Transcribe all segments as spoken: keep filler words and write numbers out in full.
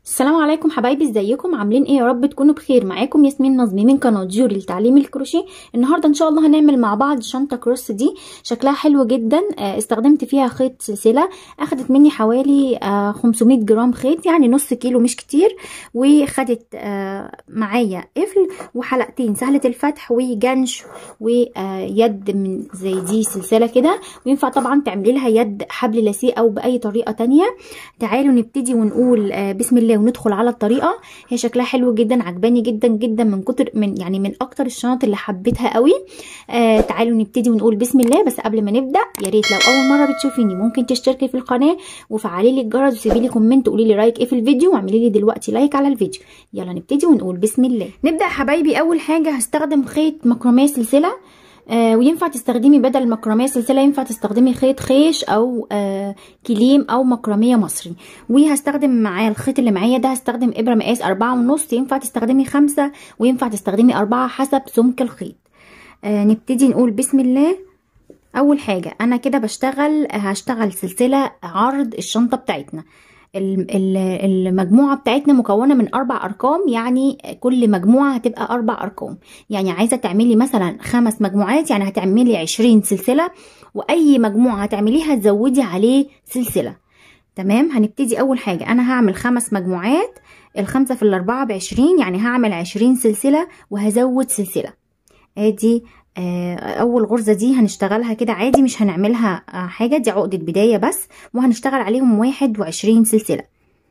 السلام عليكم حبايبي، ازيكم؟ عاملين ايه؟ يا رب تكونوا بخير. معاكم ياسمين نظمي من قناه جوري لتعليم الكروشيه. النهارده ان شاء الله هنعمل مع بعض شنطه كروس. دي شكلها حلو جدا. استخدمت فيها خيط سلسله، اخدت مني حوالي خمسمية جرام خيط، يعني نص كيلو، مش كتير. وخدت معايا قفل وحلقتين سهله الفتح وجنش ويد من زي دي سلسله كده، وينفع طبعا تعملي لها يد حبل لاسيه او باي طريقه تانية. تعالوا نبتدي ونقول بسم الله وندخل على الطريقه. هي شكلها حلو جدا، عجباني جدا جدا، من كتر من يعني من اكتر الشنط اللي حبيتها قوي. آه تعالوا نبتدي ونقول بسم الله. بس قبل ما نبدا، يا ريت لو اول مره بتشوفيني ممكن تشتركي في القناه وفعلي لي الجرس وسيبي لي كومنت وقولي لي رايك ايه في الفيديو، واعملي لي دلوقتي لايك على الفيديو. يلا نبتدي ونقول بسم الله. نبدا حبايبي. اول حاجه هستخدم خيط مكرميه سلسله، آه وينفع تستخدمي بدل المكرميه سلسله ينفع تستخدمي خيط خيش او آه كليم او مكرميه مصري. وهستخدم معايا الخيط اللي معايا ده، هستخدم ابره مقاس أربعة ونص، ينفع تستخدمي خمسة وينفع تستخدمي أربعة حسب سمك الخيط. آه نبتدي نقول بسم الله. اول حاجه انا كده بشتغل هشتغل سلسله عرض الشنطه بتاعتنا. المجموعة بتاعتنا مكونة من أربع أرقام، يعني كل مجموعة هتبقى أربع أرقام. يعني عايزة تعملي مثلا خمس مجموعات، يعني هتعملي عشرين سلسلة، وأي مجموعة هتعمليها تزودي عليه سلسلة. تمام. هنبتدي أول حاجة أنا هعمل خمس مجموعات، الخمسة في الأربعة بعشرين، يعني هعمل عشرين سلسلة وهزود سلسلة. ادي اول غرزة دي هنشتغلها كده عادي، مش هنعملها حاجة، دي عقدة بداية بس، وهنشتغل عليهم واحد وعشرين سلسلة.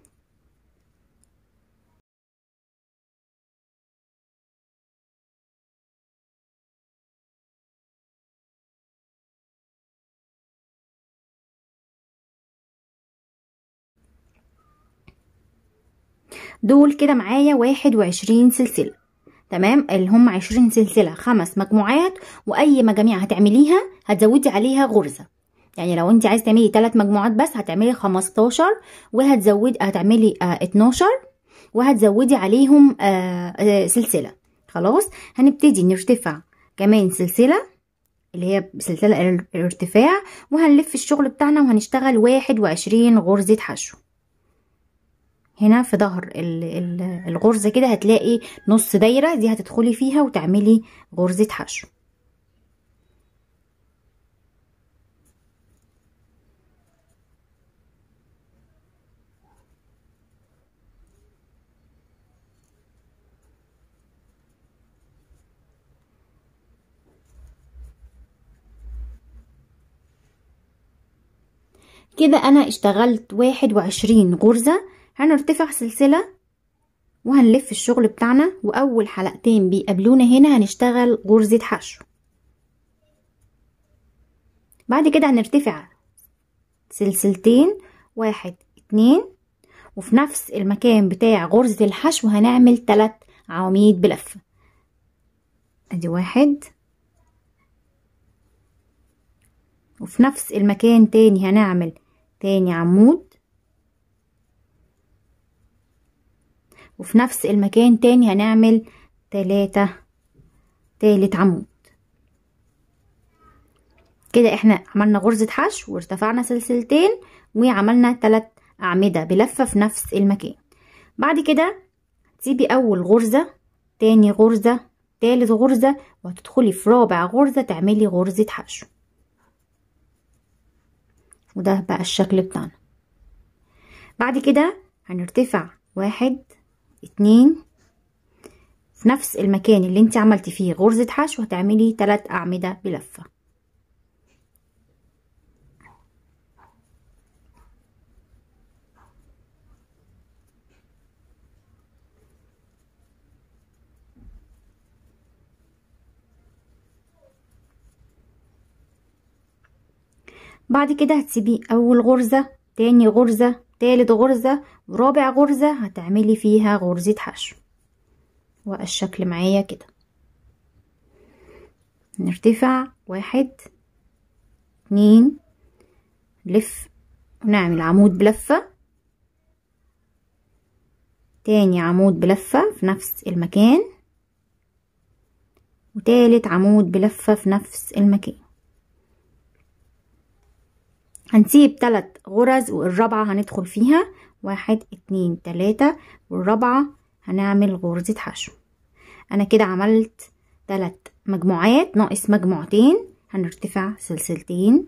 دول كده معايا واحد وعشرين سلسلة. تمام. اللي هم عشرين سلسلة، خمس مجموعات، واي مجاميع هتعمليها هتزودي عليها غرزة. يعني لو انت عايز تعملي ثلاث مجموعات بس هتعملي خمستاشر، وهتزودي هتعملي اه اتناشر، وهتزودي عليهم اه اه سلسلة. خلاص. هنبتدي نرتفع كمان سلسلة اللي هي سلسلة الارتفاع، وهنلف الشغل بتاعنا وهنشتغل واحد وعشرين غرزة حشو. هنا في ظهر الغرزة كده هتلاقي نص دايرة، دي هتدخلي فيها وتعملي غرزة حشو. كده انا اشتغلت واحد وعشرين غرزة. هنرتفع سلسلة وهنلف الشغل بتاعنا، واول حلقتين بيقابلونا هنا هنشتغل غرزة حشو. بعد كده هنرتفع سلسلتين، واحد اتنين، وفي نفس المكان بتاع غرزة الحشو هنعمل تلات عواميد بلفة. ادي واحد، وفي نفس المكان تاني هنعمل تاني عمود، وفي نفس المكان تاني هنعمل تلاتة تالت عمود. كده احنا عملنا غرزة حشو وارتفعنا سلسلتين وعملنا تلات أعمدة بلفة في نفس المكان. بعد كده تسيبي أول غرزة، تاني غرزة، تالت غرزة، وهتدخلي في رابع غرزة تعملي غرزة حشو. وده بقى الشكل بتاعنا. بعد كده هنرتفع واحد اتنين، في نفس المكان اللي انت عملتي فيه غرزة حشو هتعملي تلات أعمدة بلفة. بعد كده هتسيبي أول غرزة، تاني غرزة، تالت غرزة، ورابع غرزة هتعملي فيها غرزة حشو. والشكل معايا كده. نرتفع واحد اتنين، لف ونعمل عمود بلفة، تاني عمود بلفة في نفس المكان، وتالت عمود بلفة في نفس المكان. هنسيب تلات غرز والرابعة هندخل فيها، واحد اتنين تلاتة، والرابعة هنعمل غرزة حشو. انا كده عملت تلات مجموعات، ناقص مجموعتين. هنرتفع سلسلتين،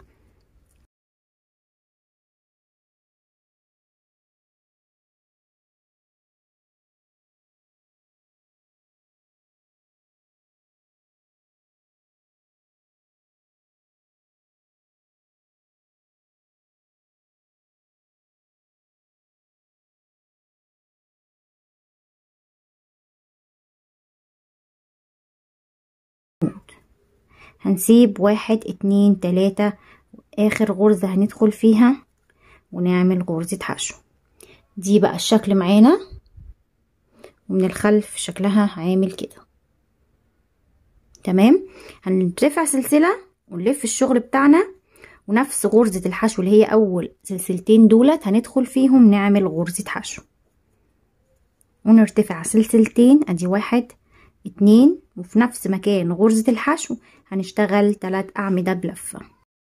هنسيب واحد اتنين تلاتة، اخر غرزة هندخل فيها ونعمل غرزة حشو. دي بقى الشكل معانا، ومن الخلف شكلها عامل كده. تمام. هنرفع سلسلة ونلف الشغل بتاعنا، ونفس غرزة الحشو اللي هي اول سلسلتين دولت هندخل فيهم نعمل غرزة حشو، ونرتفع سلسلتين. ادي واحد اتنين، وفي نفس مكان غرزة الحشو هنشتغل تلات اعمدة بلفة.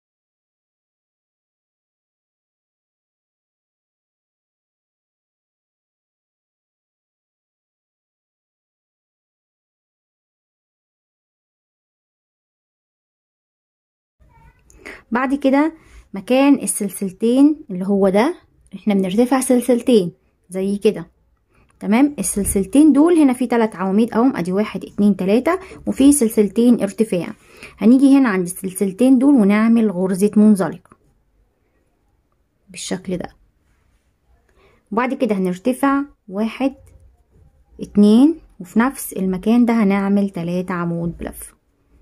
بعد كده مكان السلسلتين اللي هو ده احنا بنرتفع سلسلتين زي كده. تمام. السلسلتين دول هنا في ثلاث عواميد اهم، ادي واحد اتنين تلاتة، وفي سلسلتين ارتفاع. هنيجي هنا عند السلسلتين دول ونعمل غرزة منزلقة بالشكل ده. وبعد كده هنرتفع واحد اتنين، وفي نفس المكان ده هنعمل تلاتة عمود بلف.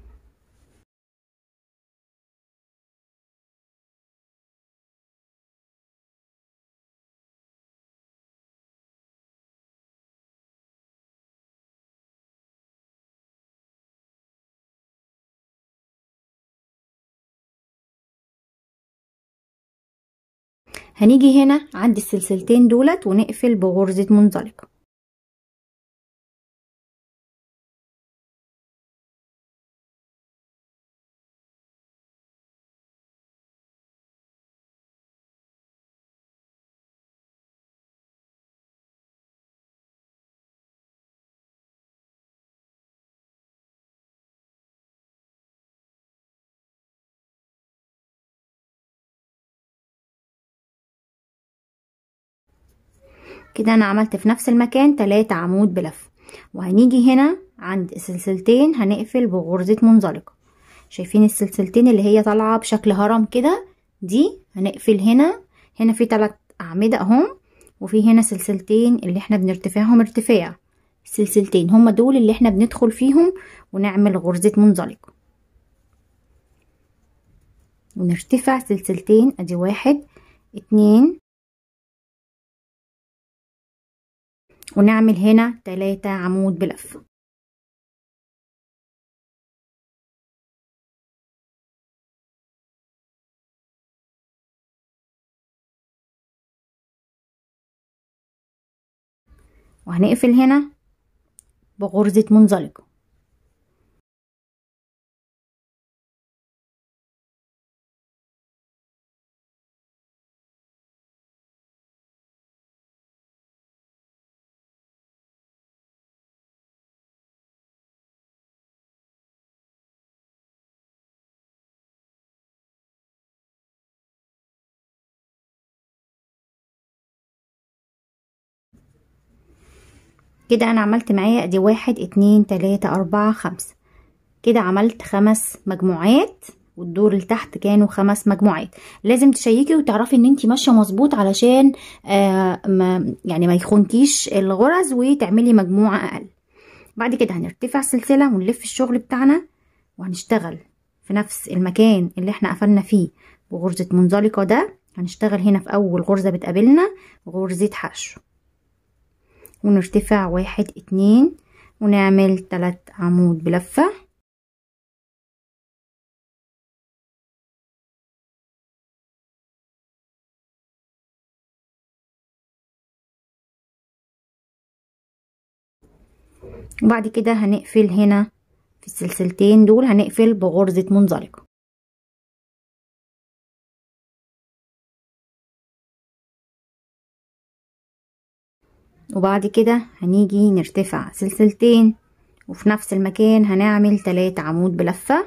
هنيجي هنا عند السلسلتين دولت ونقفل بغرزة منزلقة. كده انا عملت في نفس المكان تلاتة عمود بلف. وهنيجي هنا عند السلسلتين هنقفل بغرزة منزلقة. شايفين السلسلتين اللي هي طالعة بشكل هرم كده؟ دي هنقفل هنا. هنا في تلات اعمدة اهم، وفي هنا سلسلتين اللي احنا بنرتفعهم ارتفاع. السلسلتين هما دول اللي احنا بندخل فيهم ونعمل غرزة منزلقة، ونرتفع سلسلتين. ادي واحد اتنين، ونعمل هنا تلاتة عمود بلف. وهنقفل هنا بغرزة منزلقة. كده انا عملت معايا ادي واحد اتنين تلاتة اربعة خمسة. كده عملت خمس مجموعات، والدور اللي تحت كانوا خمس مجموعات. لازم تشيكي وتعرفي ان انتي ماشيه مظبوط، علشان آه ما يعني ما يخونكيش الغرز وتعملي مجموعه اقل. بعد كده هنرتفع سلسله ونلف الشغل بتاعنا، وهنشتغل في نفس المكان اللي احنا قفلنا فيه بغرزه منزلقه ده. هنشتغل هنا في اول غرزه بتقابلنا غرزه حشو، ونرتفع واحد اتنين، ونعمل تلات عمود بلفة. وبعد كده هنقفل هنا في السلسلتين دول هنقفل بغرزة منزلقة. وبعد كده هنيجي نرتفع سلسلتين، وفي نفس المكان هنعمل تلاتة عمود بلفة.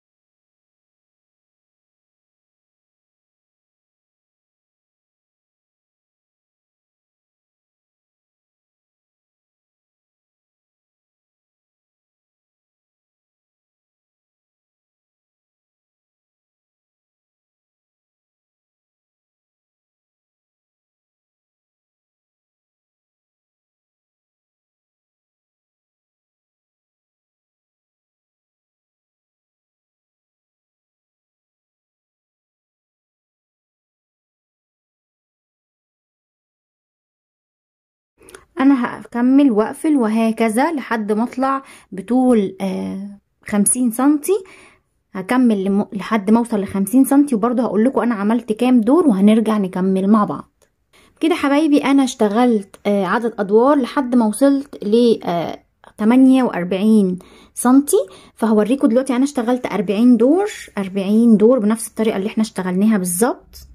انا هكمل واقفل وهكذا لحد ما اطلع بطول آه خمسين سنتي. هكمل لم... لحد ما اوصل لخمسين سنتي، وبرضه هقول لكم انا عملت كام دور وهنرجع نكمل مع بعض. كده حبايبي انا اشتغلت آه عدد ادوار لحد ما وصلت ل آه تمانية واربعين سنتي. فهوريكم دلوقتي انا اشتغلت اربعين دور، اربعين دور بنفس الطريقة اللي احنا اشتغلناها بالظبط.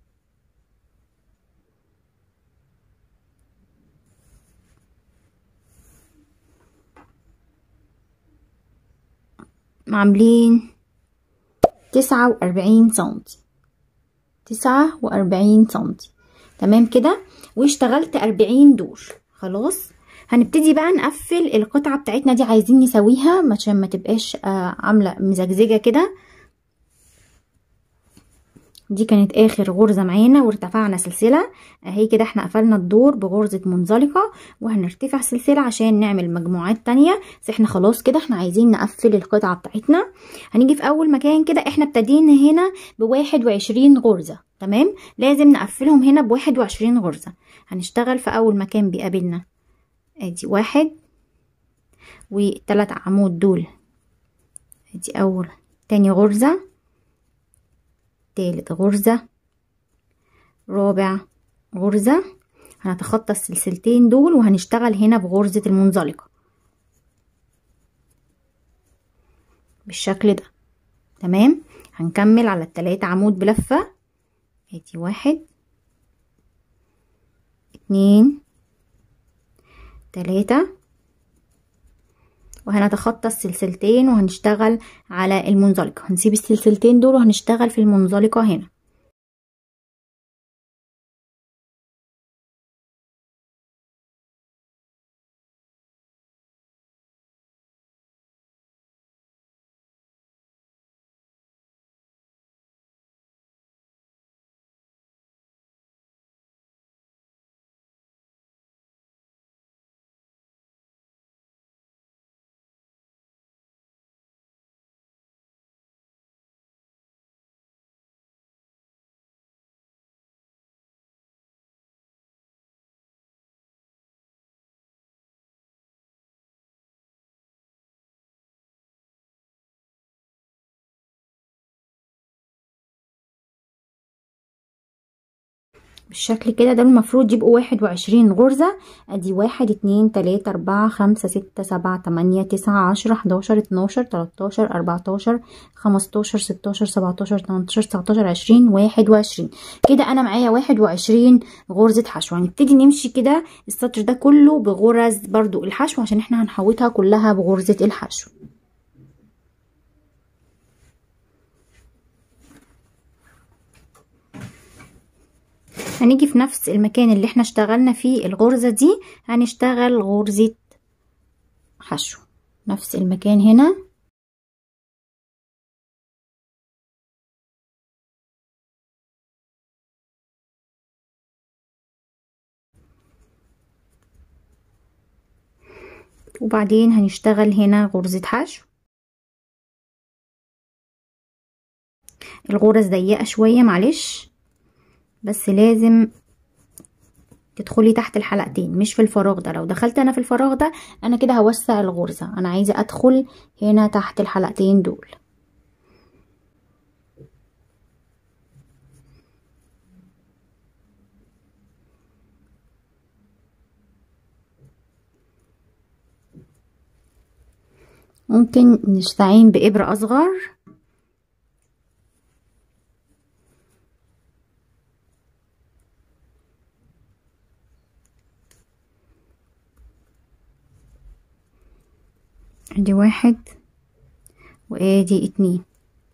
عاملين تسعة واربعين سنتي، تسعة واربعين سنتي تمام كده، واشتغلت اربعين دور. خلاص هنبتدي بقى نقفل القطعة بتاعتنا دي، عايزين نسويها عشان ما تبقاش آه عاملة مزجزجة كده. دي كانت اخر غرزة معانا وارتفعنا سلسلة اهي كده. احنا قفلنا الدور بغرزة منزلقة وهنرتفع سلسلة عشان نعمل مجموعات تانية. بس احنا خلاص كده احنا عايزين نقفل القطعة بتاعتنا. هنيجي في اول مكان كده، احنا ابتدينا هنا بواحد وعشرين غرزة تمام، لازم نقفلهم هنا بواحد وعشرين غرزة. هنشتغل في اول مكان بيقابلنا ادي واحد، والتلات عمود دول ادي اول تاني غرزة، تالت غرزة، رابع غرزة. هنتخطى السلسلتين دول وهنشتغل هنا بغرزة المنزلقة بالشكل ده تمام. هنكمل على التلاتة عمود بلفة ادي واحد اتنين تلاتة، وهنتخطى السلسلتين وهنشتغل على المنزلقة. هنسيب السلسلتين دول وهنشتغل في المنزلقة هنا. بالشكل كده ده المفروض يبقوا واحد وعشرين غرزة. ادي واحد اتنين تلاتة اربعة خمسة ستة سبعة تمانية تسعة عشرة حداشر اتناشر تلاتاشر اربعتاشر خمستاشر ستاشر سبعتاشر تمنتاشر تسعتاشر عشرين واحد وعشرين. كده انا معايا واحد وعشرين غرزة حشو. هنبتدي نمشي كده السطر ده كله بغرز برضو الحشو عشان احنا هنحوطها كلها بغرزة الحشو. هنيجي في نفس المكان اللي احنا اشتغلنا فيه الغرزة دي هنشتغل غرزة حشو، نفس المكان هنا. وبعدين هنشتغل هنا غرزة حشو. الغرز ضيقة شوية معلش، بس لازم تدخلي تحت الحلقتين مش في الفراغ ده. لو دخلت انا في الفراغ ده انا كده هوسع الغرزة، انا عايزة ادخل هنا تحت الحلقتين دول. ممكن نستعين بإبرة اصغر. ادي واحد وادي اتنين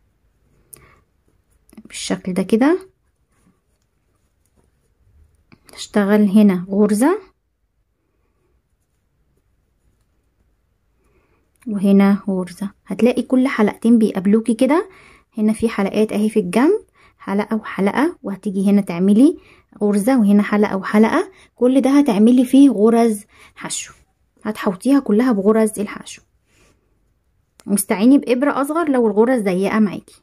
بالشكل ده كده. هشتغل هنا غرزة وهنا غرزة. هتلاقي كل حلقتين بيقابلوكي كده، هنا في حلقات اهي في الجنب، حلقة وحلقة، وهتيجي هنا تعملي غرزة وهنا حلقة وحلقة. كل ده هتعملي فيه غرز حشو، هتحوطيها كلها بغرز الحشو. واستعيني بإبرة أصغر لو الغرز ضيقة معاكي.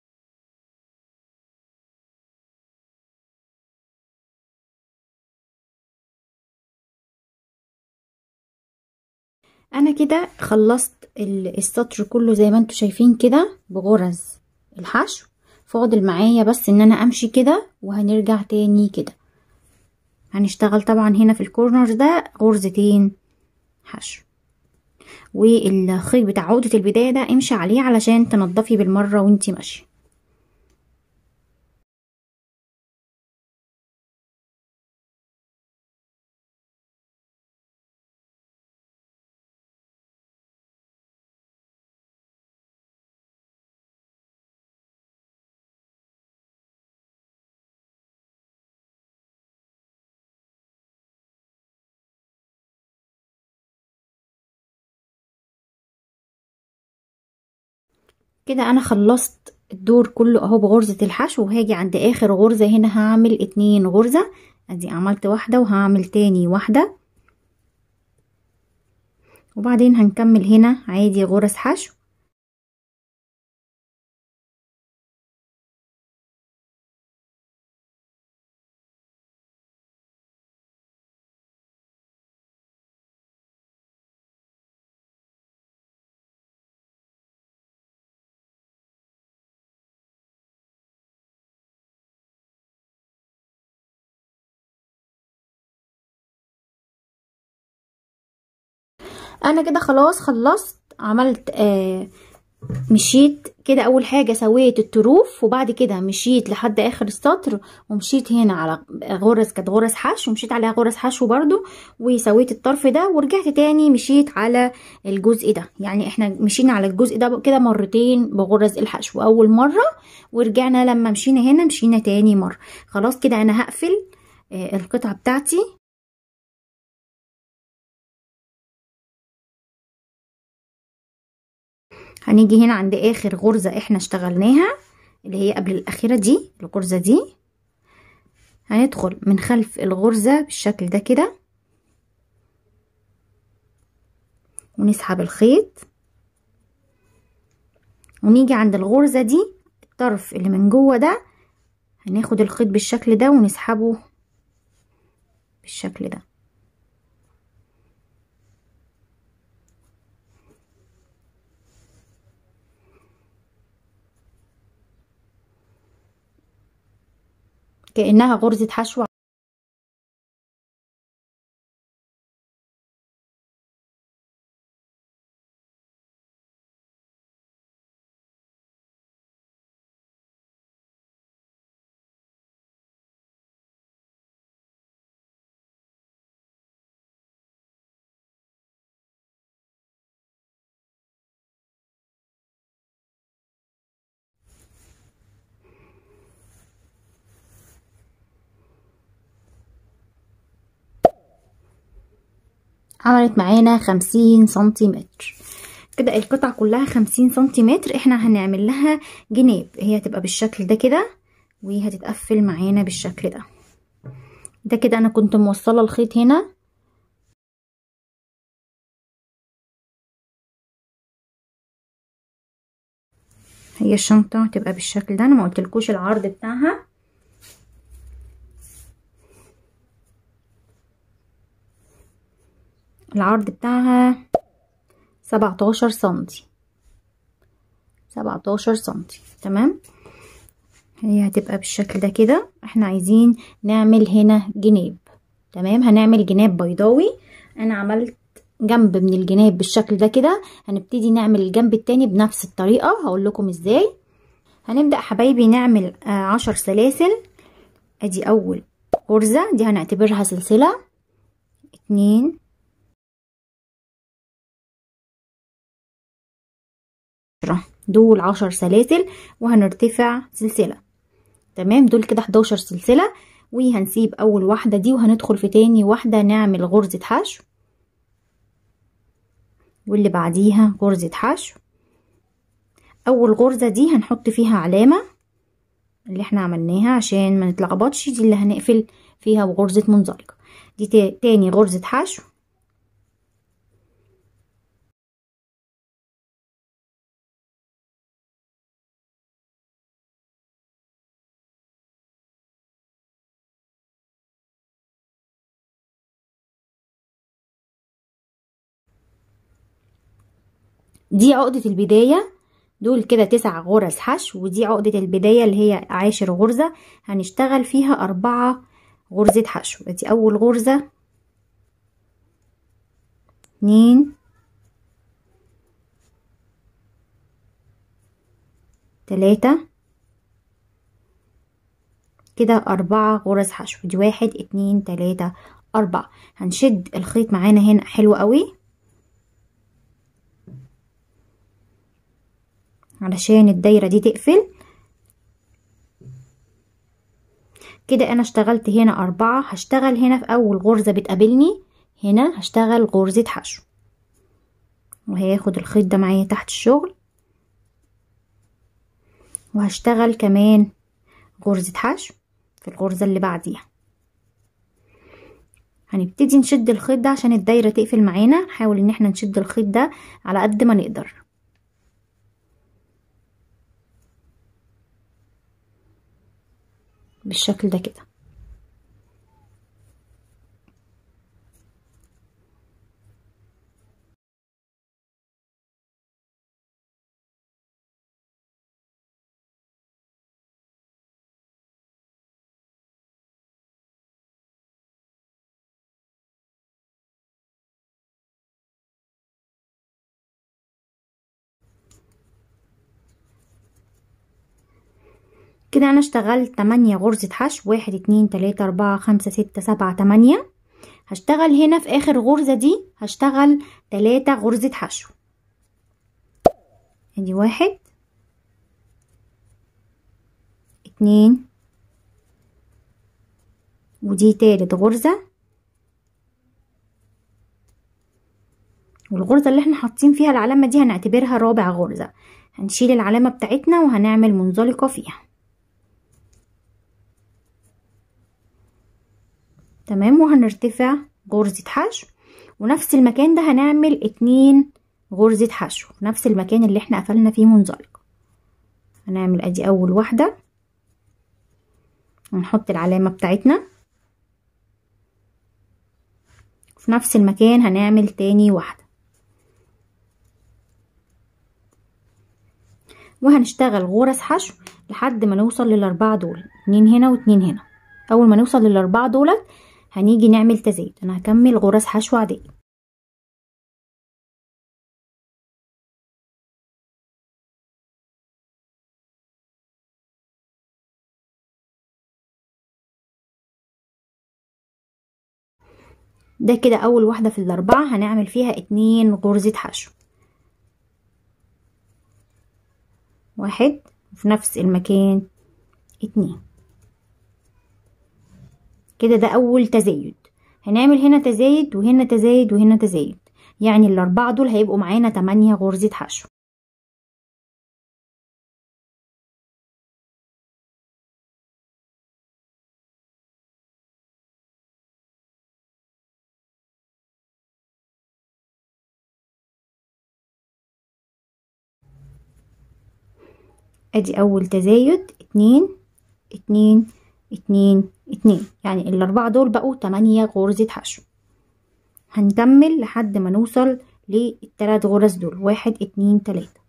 انا كده خلصت السطر كله زي ما انتوا شايفين كده بغرز الحشو. فاضل معايا بس ان انا امشي كده، وهنرجع تاني كده. هنشتغل طبعا هنا في الكورنر ده غرزتين حشو، والخيط بتاع عقدة البداية ده امشي عليه علشان تنضفي بالمرة وانتي ماشية. كده انا خلصت الدور كله اهو بغرزة الحشو، وهاجي عند اخر غرزة هنا هعمل اتنين غرزة. ادي عملت واحدة وهعمل تاني واحدة، وبعدين هنكمل هنا عادي غرز حشو. انا كده خلاص خلصت، عملت آه مشيت كده. اول حاجة سويت الطروف، وبعد كده مشيت لحد اخر السطر، ومشيت هنا على غرز كانت غرز حشو، ومشيت عليها غرز حشو برضو، وسويت الطرف ده، ورجعت تاني مشيت على الجزء ده. يعني احنا مشينا على الجزء ده كده مرتين بغرز الحشو، اول مرة ورجعنا لما مشينا هنا مشينا تاني مرة. خلاص كده انا هقفل آه القطعة بتاعتي. هنيجي هنا عند اخر غرزة احنا اشتغلناها اللي هي قبل الاخيرة دي، الغرزة دي هندخل من خلف الغرزة بالشكل ده كده، ونسحب الخيط، ونيجي عند الغرزة دي الطرف اللي من جوه ده هناخد الخيط بالشكل ده ونسحبه بالشكل ده. كأنها غرزة حشو. عملت معانا خمسين سنتيمتر كده. القطعة كلها خمسين سنتيمتر. احنا هنعمل لها جناب، هي هتبقى بالشكل ده كده، وهتتقفل معانا بالشكل ده. ده كده انا كنت موصلة الخيط هنا، هي الشنطة هتبقى بالشكل ده. انا ما قلتلكوش العرض بتاعها، العرض بتاعها سبعتاشر سنتي، سبعتاشر سنتي تمام. هي هتبقى بالشكل ده كده. احنا عايزين نعمل هنا جناب، تمام. هنعمل جناب بيضاوي. انا عملت جنب من الجناب بالشكل ده كده. هنبتدي نعمل الجنب التاني بنفس الطريقة، هقول لكم ازاي. هنبدأ حبايبي نعمل آه عشر سلاسل. ادي اول غرزة دي هنعتبرها سلسلة، اتنين دول عشر سلاسل وهنرتفع سلسلة. تمام، دول كده حداشر سلسلة، وهنسيب اول واحدة دي وهندخل في تاني واحدة نعمل غرزة حشو، واللي بعديها غرزة حشو. اول غرزة دي هنحط فيها علامة اللي احنا عملناها عشان ما نتلخبطش، دي اللي هنقفل فيها بغرزة منزلقة. دي تاني غرزة حشو، دي عقدة البداية. دول كده تسع غرز حشو، ودي عقدة البداية اللي هي عاشر غرزة هنشتغل فيها أربعة غرزة حشو. دي أول غرزة، اتنين، تلاتة، كده أربعة غرز حشو. دي واحد اتنين تلاتة أربعة. هنشد الخيط معانا هنا حلو قوي علشان الدايرة دي تقفل. كده انا اشتغلت هنا اربعة. هشتغل هنا في اول غرزة بتقابلني هنا هشتغل غرزة حشو، وهياخد الخيط ده معايا تحت الشغل، وهشتغل كمان غرزة حشو في الغرزة اللي بعديها. هنبتدي نشد الخيط ده عشان الدايرة تقفل معانا. نحاول ان احنا نشد الخيط ده على قد ما نقدر بالشكل ده كده. كده انا اشتغلت تمانية غرزة حشو، واحد اتنين تلاتة اربعة خمسة ستة سبعة تمانية. هشتغل هنا في اخر غرزة دي هشتغل تلاتة غرزة حشو. ادي واحد اتنين، ودي تالت غرزة، والغرزة اللي احنا حاطين فيها العلامة دي هنعتبرها رابع غرزة. هنشيل العلامة بتاعتنا وهنعمل منزلقة فيها. تمام، وهنرتفع غرزة حشو، ونفس المكان ده هنعمل اتنين غرزة حشو في نفس المكان اللي احنا قفلنا فيه منزلقة. هنعمل ادي اول واحدة ونحط العلامة بتاعتنا في نفس المكان. هنعمل تاني واحدة وهنشتغل غرز حشو لحد ما نوصل للاربعة دول، اتنين هنا واتنين هنا. اول ما نوصل للاربعة دولت هنيجي نعمل تزايد. انا هكمل غرز حشو عادية. ده كده اول واحدة في الاربعة هنعمل فيها اتنين غرزة حشو، واحد في نفس المكان اتنين. كده ده اول تزايد. هنعمل هنا تزايد وهنا تزايد وهنا تزايد، يعني الاربعة دول هيبقوا معانا تمانية غرزة حشو. ادي اول تزايد، اتنين اتنين اتنين اتنين، يعني الاربعة دول بقوا تمانية غرزة حشو. هنكمل لحد ما نوصل للتلات غرز دول، واحد اتنين تلاتة.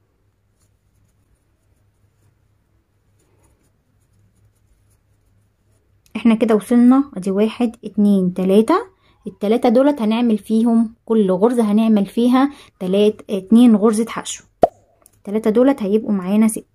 احنا كده وصلنا، ادي واحد اتنين تلاتة. التلاتة دولت هنعمل فيهم كل غرزة هنعمل فيها تلات اتنين غرزة حشو. التلاتة دولت هيبقوا معانا ستة.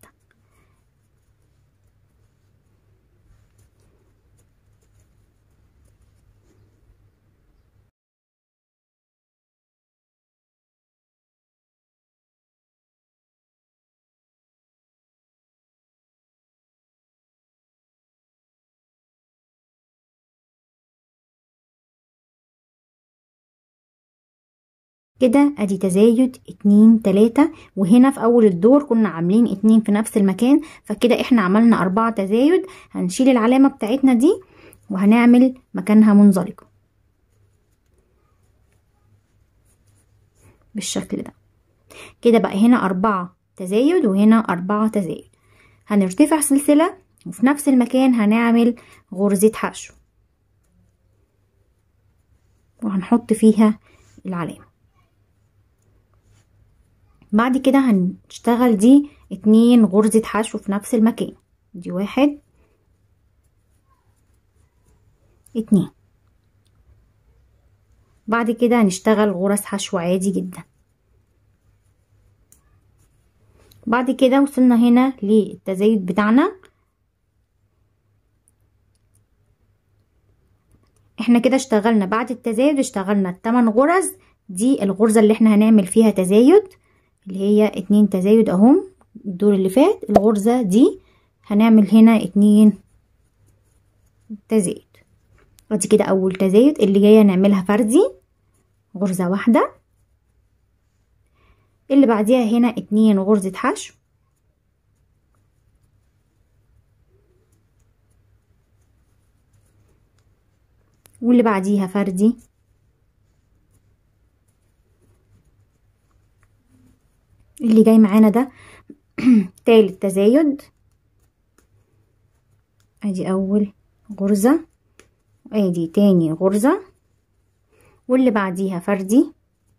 كده ادي تزايد اتنين تلاتة، وهنا في اول الدور كنا عاملين اتنين في نفس المكان، فكده احنا عملنا اربعة تزايد. هنشيل العلامة بتاعتنا دي وهنعمل مكانها منزلقة بالشكل ده. كده بقى هنا اربعة تزايد وهنا اربعة تزايد. هنرتفع سلسلة وفي نفس المكان هنعمل غرزة حشو وهنحط فيها العلامة. بعد كده هنشتغل دي اتنين غرزة حشو في نفس المكان، دي واحد اتنين. بعد كده هنشتغل غرز حشو عادي جدا. بعد كده وصلنا هنا للتزايد بتاعنا. احنا كده اشتغلنا بعد التزايد اشتغلنا التمن غرز. دي الغرزة اللي احنا هنعمل فيها تزايد اللي هي اتنين تزايد اهم. الدور اللي فات الغرزة دي هنعمل هنا اتنين تزايد. ادي كده اول تزايد. اللي جاية نعملها فردي غرزة واحدة، اللي بعديها هنا اتنين غرزة حشو، واللي بعديها فردي، اللي جاي معانا ده تالت تزايد. ادي اول غرزة وادي تاني غرزة واللي بعديها فردي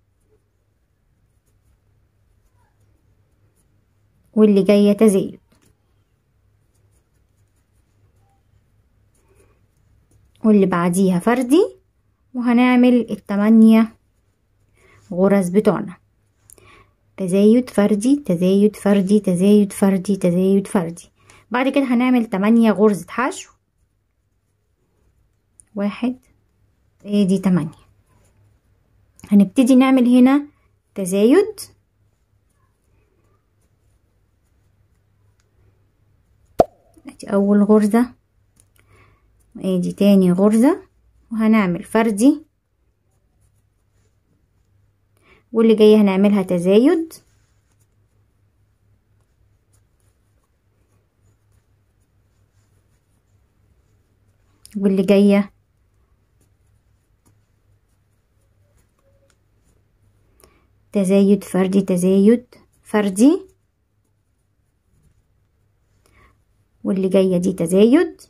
واللي جاية تزايد، واللي بعديها فردي، وهنعمل التمانية غرز بتوعنا تزايد فردي تزايد فردي تزايد فردي تزايد فردي. بعد كده هنعمل تمانية غرزة حشو، واحد ادي تمانية. هنبتدي نعمل هنا تزايد، ادي اول غرزة ادي تاني غرزة، وهنعمل فردي واللي جاية هنعملها تزايد، واللي جاية تزايد فردي تزايد فردي، واللي جاية دي تزايد،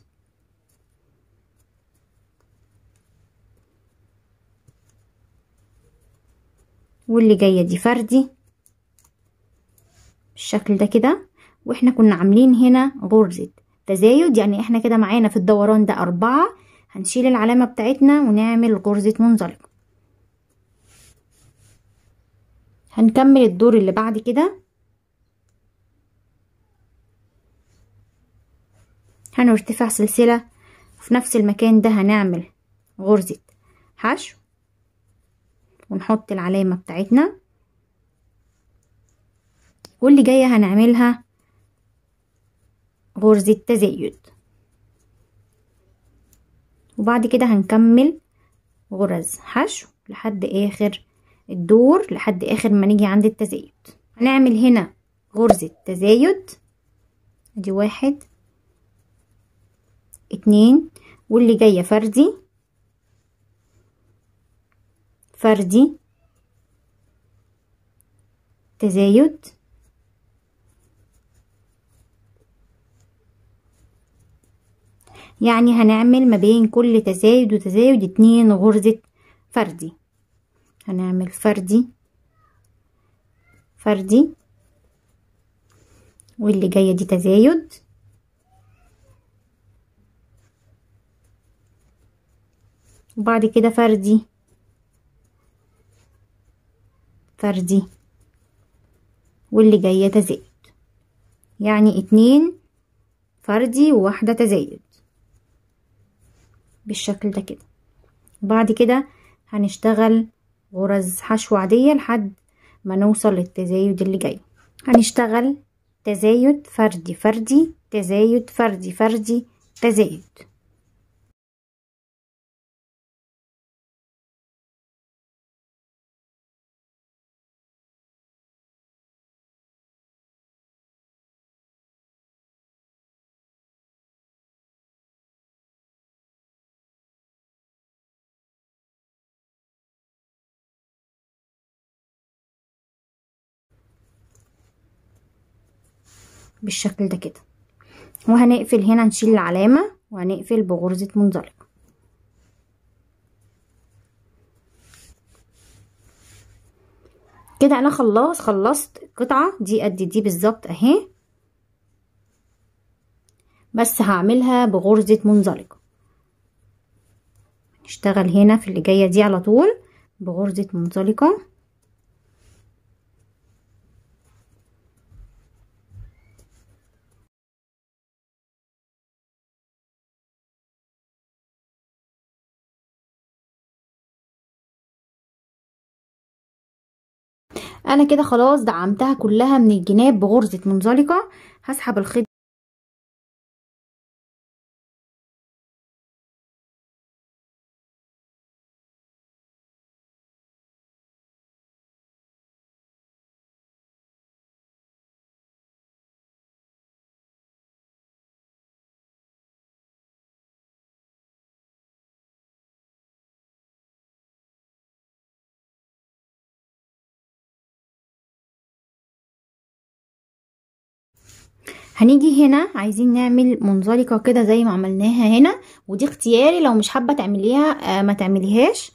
واللي جاية دي فردي بالشكل ده كده. واحنا كنا عاملين هنا غرزة تزايد، يعني احنا كده معانا في الدوران ده اربعة. هنشيل العلامة بتاعتنا ونعمل غرزة منزلقة. هنكمل الدور اللي بعد كده. هنرتفع سلسلة وفي نفس المكان ده هنعمل غرزة حشو ونحط العلامة بتاعتنا، واللي جاية هنعملها غرزة تزايد. وبعد كده هنكمل غرز حشو لحد اخر الدور، لحد اخر ما نيجي عند التزايد. هنعمل هنا غرزة تزايد، ادي واحد اتنين، واللي جاية فردي فردي تزايد، يعني هنعمل ما بين كل تزايد وتزايد اتنين غرزة فردي. هنعمل فردي فردي واللي جاية دي تزايد، وبعد كده فردي فردي واللي جاية تزايد، يعني اتنين فردي وواحدة تزايد بالشكل ده كده. بعد كده هنشتغل غرز حشو عادية لحد ما نوصل للتزايد اللي جاي. هنشتغل تزايد فردي فردي تزايد فردي فردي تزايد. بالشكل ده كده. وهنقفل هنا، نشيل العلامة وهنقفل بغرزة منزلقة. كده انا خلاص خلصت القطعة دي قد دي بالظبط اهي، بس هعملها بغرزة منزلقة. نشتغل هنا في اللي جاية دي على طول بغرزة منزلقة. انا كده خلاص دعمتها كلها من الجناب بغرزة منزلقة. هسحب الخيط هنيجي هنا عايزين نعمل منزلقة كده زي ما عملناها هنا، ودي اختياري، لو مش حابة تعمليها آه ما تعمليهاش.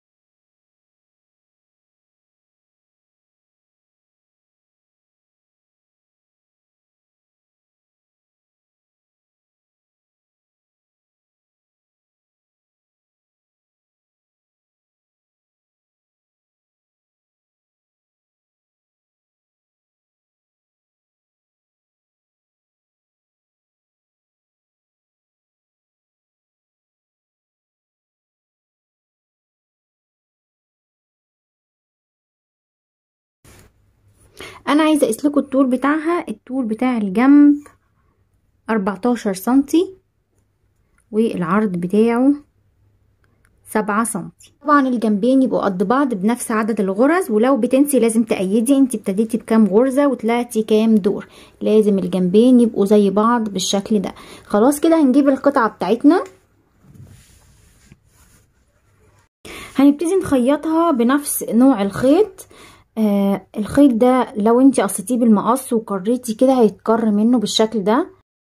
انا عايزة اقيس لكم الطول بتاعها. الطول بتاع الجنب اربعتاشر سنتي، والعرض بتاعه سبعة سنتي. طبعا الجنبين يبقوا قد بعض بنفس عدد الغرز، ولو بتنسي لازم تأيدي انت ابتديتي بكام غرزة وطلعتي كام دور، لازم الجنبين يبقوا زي بعض بالشكل ده. خلاص كده هنجيب القطعة بتاعتنا، هنبتدي نخيطها بنفس نوع الخيط. آه الخيط ده لو انت قصيتيه بالمقص وكريتي كده هيتكر منه بالشكل ده.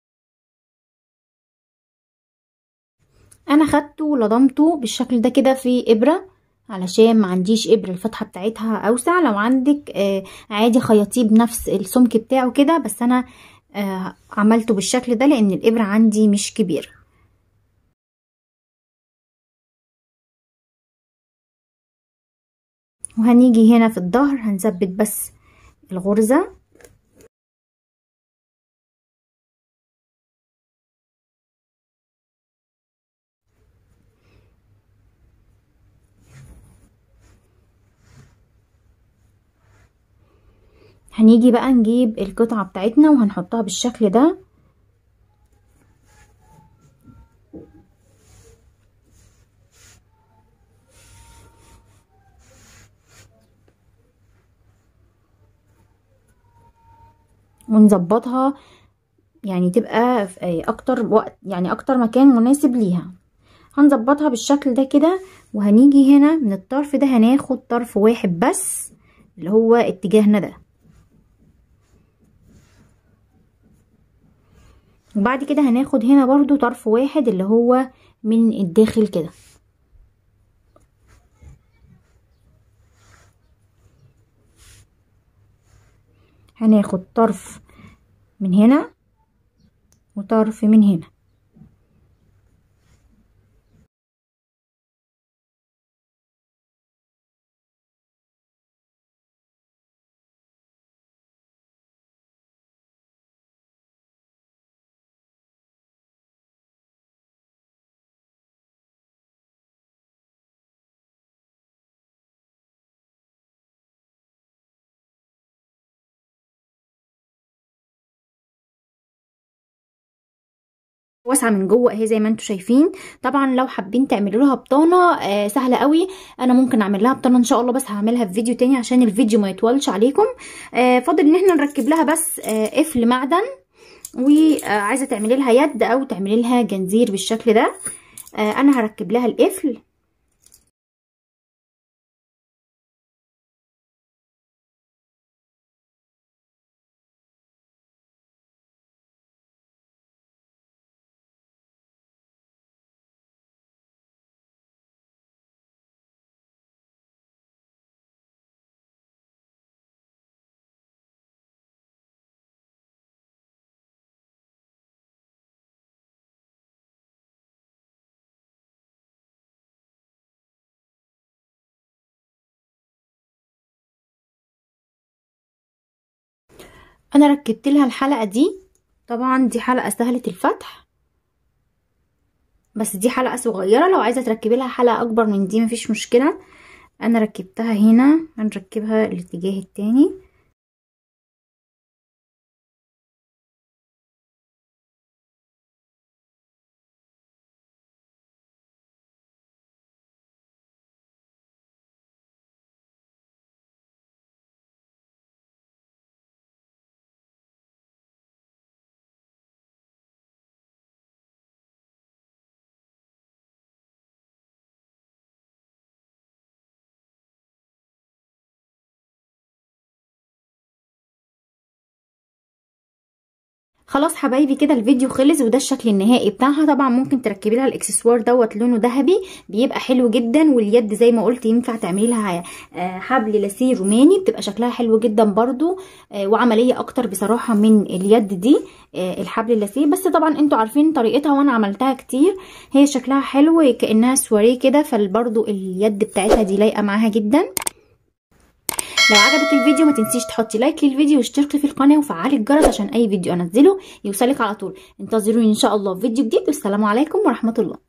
انا خدته ولضمته بالشكل ده كده في ابرة، علشان ما عنديش ابرة الفتحة بتاعتها اوسع. لو عندك آه عادي خيطيه بنفس السمك بتاعه كده، بس انا آه عملته بالشكل ده لان الابرة عندي مش كبيرة. وهنيجي هنا في الظهر هنثبت بس الغرزة، هنيجي بقى نجيب القطعة بتاعتنا وهنحطها بالشكل ده. ونظبطها يعني تبقى في اكتر وقت، يعني اكتر مكان مناسب ليها. هنظبطها بالشكل ده كده، وهنيجي هنا من الطرف ده هناخد طرف واحد بس اللي هو اتجاهنا ده، وبعد كده هناخد هنا برضو طرف واحد اللي هو من الداخل كده. هناخد طرف من هنا وطرف من هنا. واسعه من جوه اهي زي ما انتم شايفين. طبعا لو حابين تعملوا لها بطانه آه سهله قوي، انا ممكن اعمل لها بطانه ان شاء الله، بس هعملها في فيديو تاني عشان الفيديو ما يطولش عليكم. آه فاضل ان احنا نركب لها بس آه قفل معدن، وعايزه تعملي لها يد او تعملي لها جنزير بالشكل ده. آه انا هركب لها القفل. انا ركبت لها الحلقة دي، طبعا دي حلقة سهلة الفتح، بس دي حلقة صغيرة. لو عايزة تركبي لها حلقة اكبر من دي مفيش مشكلة. انا ركبتها هنا، هنركبها الاتجاه التاني. خلاص حبايبي كده الفيديو خلص، وده الشكل النهائي بتاعها. طبعا ممكن تركبي لها الاكسسوار دوت لونه ذهبي، بيبقى حلو جدا. واليد زي ما قلت ينفع تعملي لها حبل لاسيه روماني، بتبقى شكلها حلو جدا برضو وعمليه اكتر بصراحه من اليد دي الحبل اللاسيه. بس طبعا انتوا عارفين طريقتها وانا عملتها كتير، هي شكلها حلو كانها سواريه كده، فبرضو اليد بتاعتها دي لايقه معاها جدا. لو عجبك الفيديو ما تنسيش تحطي لايك للفيديو واشتركي في القناه وفعلي الجرس عشان اي فيديو انزله يوصلك على طول. انتظروني ان شاء الله في فيديو جديد، والسلام عليكم ورحمه الله.